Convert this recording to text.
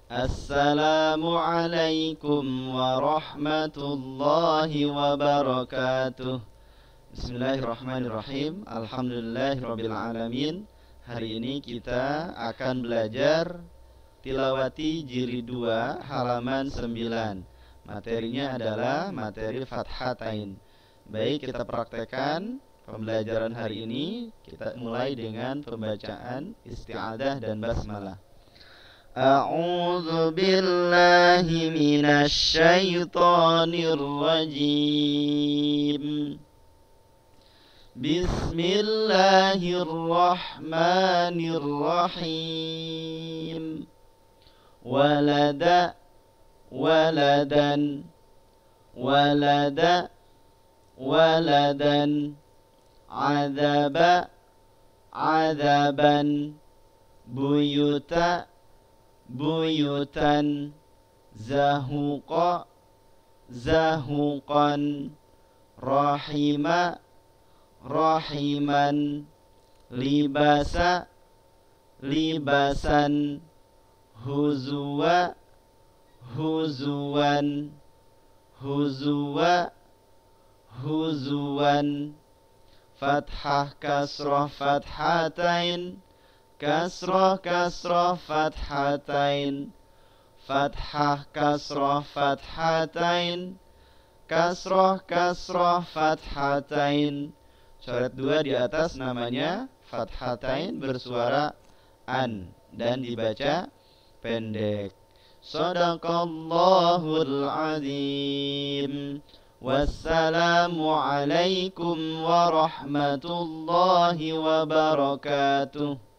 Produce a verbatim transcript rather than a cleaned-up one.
Assalamualaikum warahmatullahi wabarakatuh. Bismillahirrahmanirrahim. Alhamdulillahirrabbilalamin. Hari ini kita akan belajar tilawati jilid dua halaman sembilan. Materinya adalah materi fathatain. Baik, kita praktekkan pembelajaran hari ini. Kita mulai dengan pembacaan isti'adah dan basmalah. A'udzu billahi minasy syaithanir rajim. Bismillahirrahmanirrahim. Walada waladan walada waladan Azaba azaban buyuta buyutan zahuqa zahuqan rahima rahiman libasa libasan huzwa huzuwan huzwa huzuwan fathah kasrah fathatain kasrah kasrah fathatain fathah kasrah fathatain kasrah kasrah fathatain. Coret dua di atas namanya fathatain bersuara an dan dibaca pendek. Shadaqallahul azim. Wassalamualaikum warahmatullahi wabarakatuh.